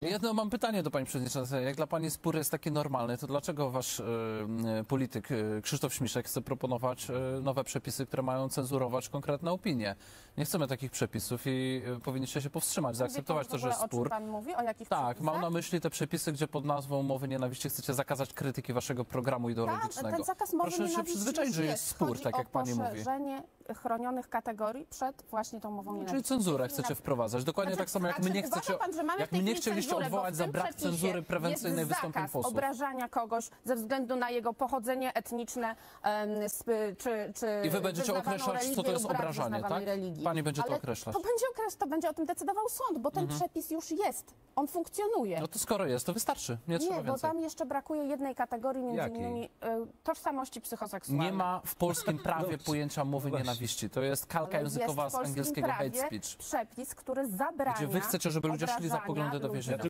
Jedno mam pytanie do pani przewodniczącej. Jak dla pani spór jest taki normalny, to dlaczego wasz polityk Krzysztof Śmiszek chce proponować nowe przepisy, które mają cenzurować konkretne opinie? Nie chcemy takich przepisów i powinniście się powstrzymać, zaakceptować to, że jest spór. O czym pan mówi? O jakich Tak, przepisach? mam na myśli te przepisy, gdzie pod nazwą mowy nienawiści chcecie zakazać krytyki waszego programu ideologicznego. Ten zakaz mowy Proszę się nienawiści przyzwyczaić, już że jest spór, Chodzi tak jak pani o mówi. poszerzenie chronionych kategorii przed właśnie tą mową nienawiści. Czyli cenzurę chcecie wprowadzać. Dokładnie tak samo jak my nie chcecie, jak my nie chcieliście odwołać za brak cenzury prewencyjnej wystąpień posłów. Obrażania kogoś ze względu na jego pochodzenie etniczne, czy I wy będziecie określać, co to jest obrażanie, tak? Religii. Pani będzie to Ale określać. To będzie o tym decydował sąd, bo ten przepis już jest. On funkcjonuje. No to skoro jest, to wystarczy. Nie trzeba bo więcej. tam jeszcze brakuje jednej kategorii, między Jakiej? innymi tożsamości psychoseksualnej. Nie ma w polskim prawie pojęcia mowy Właśnie. nienawiści. To jest kalka językowa z angielskiego hate speech. Przepis, który zabrania Gdzie wy chcecie, żeby ludzie szli za obrażania poglądy do ludzi więzienia.